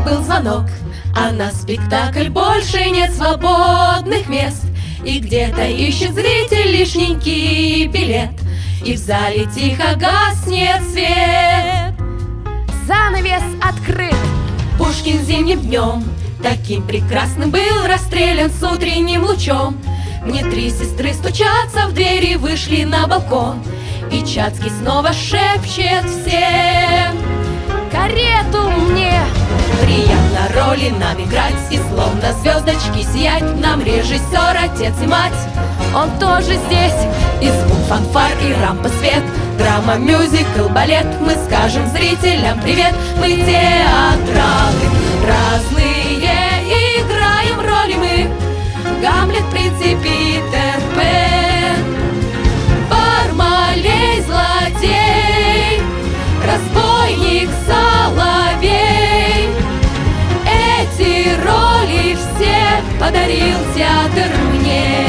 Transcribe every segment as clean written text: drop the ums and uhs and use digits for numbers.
был звонок, а на спектакль больше нет свободных мест. И где-то ищет зритель лишненький билет, и в зале тихо гаснет свет. Занавес открыт. Пушкин зимним днем таким прекрасным был расстрелян с утренним лучом. Мне 3 сестры стучатся в двери, вышли на балкон, и Чацкий снова шепчет всем: карету мне! Приятно роли нам играть и словно звездочки сиять. Нам режиссер, отец и мать, он тоже здесь. И звук фанфар, и рампа свет, драма, мюзикл, балет. Мы скажем зрителям привет. Мы театралы разные, играем роли мы: Гамлет, принцип, Питер Пен, Бармалей, злодей, разбойник, соловей. Эти роли все подарил театр мне.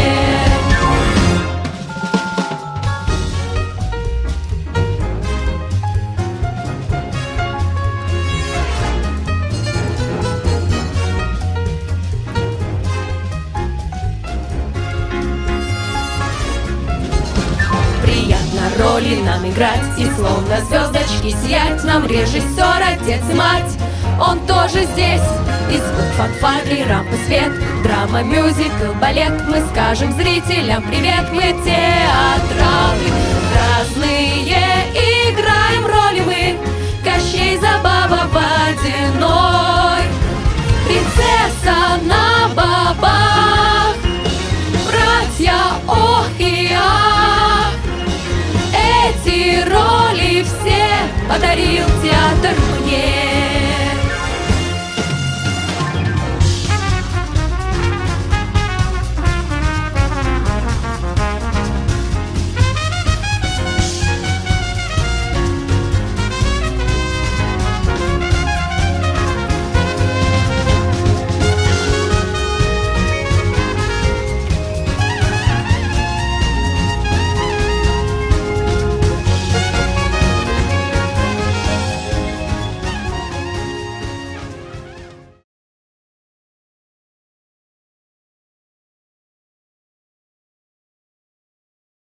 Роли нам играть и словно звездочки сиять. Нам режиссер, отец и мать, он тоже здесь. И звук фанфар, и рампа свет, драма, мюзикл, балет. Мы скажем зрителям привет. Мы театралы разные, играем роли мы: Кощей, Забава, Водяной, принцесса на бобах, братья ох и ах. Эти роли все подарил театр мне.